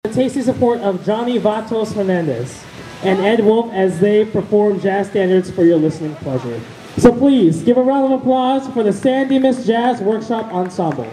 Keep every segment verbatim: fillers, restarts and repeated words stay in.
The tasty support of Johnny Vatos Hernandez and Ed Wolfe as they perform jazz standards for your listening pleasure. So please, give a round of applause for the San Dimas Jazz Workshop Ensemble.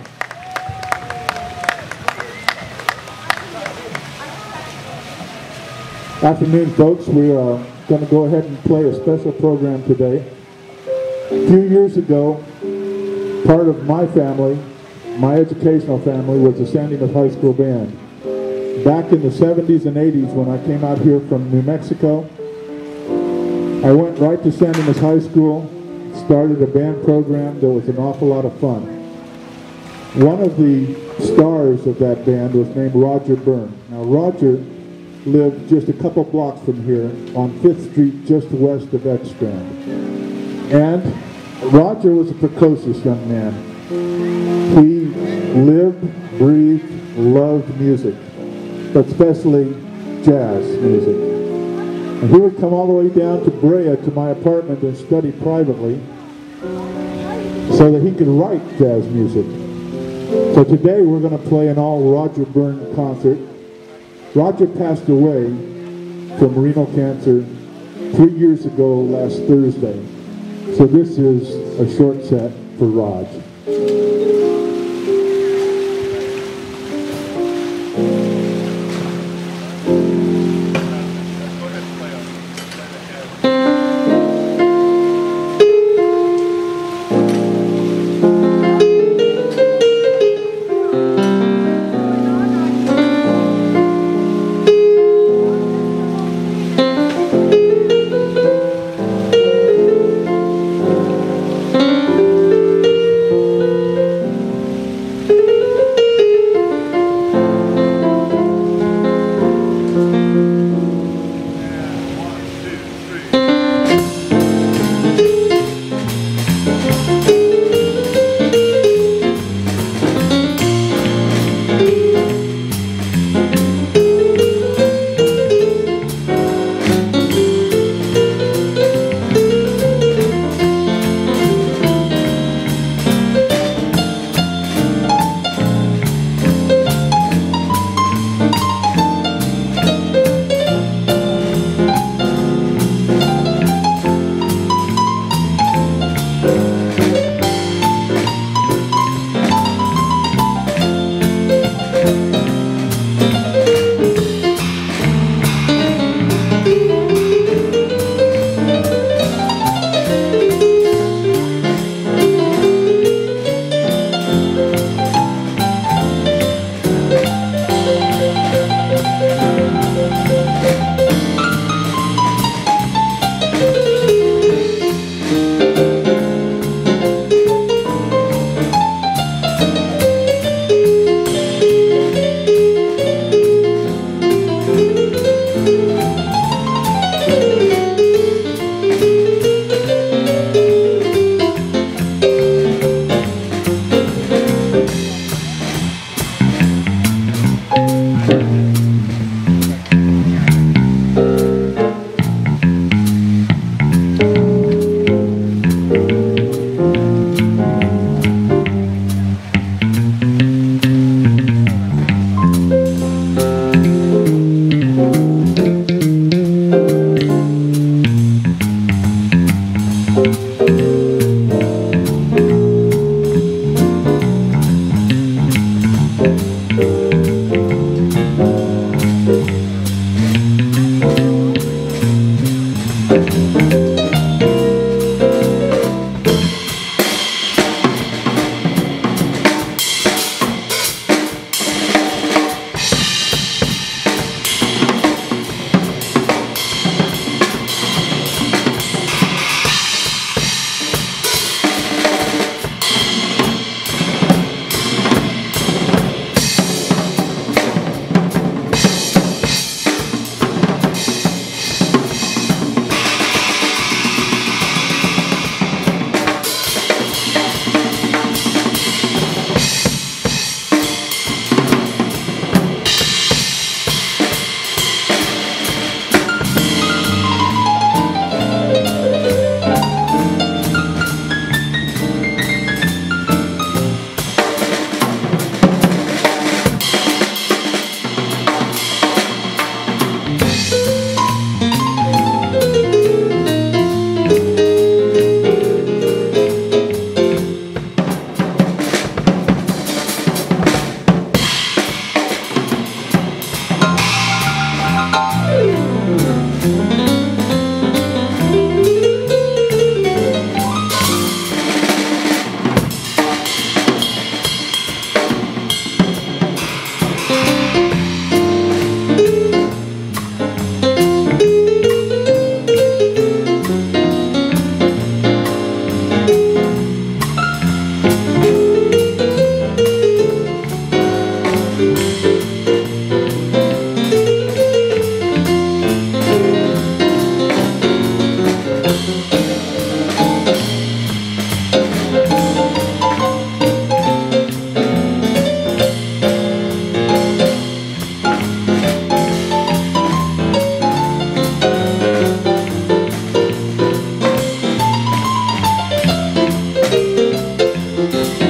Afternoon, folks. We are going to go ahead and play a special program today. A few years ago, part of my family, my educational family, was the San Dimas High School Band. Back in the seventies and eighties, when I came out here from New Mexico, I went right to San Dimas High School, started a band program that was an awful lot of fun. One of the stars of that band was named Roger Byrne. Now, Roger lived just a couple blocks from here on Fifth Street, just west of Edstrand. And Roger was a precocious young man. He lived, breathed, loved music, but especially jazz music. And he would come all the way down to Brea to my apartment and study privately so that he could write jazz music. So today we're going to play an all Roger Byrne concert. Roger passed away from renal cancer three years ago last Thursday. So this is a short set for Raj. Thank you.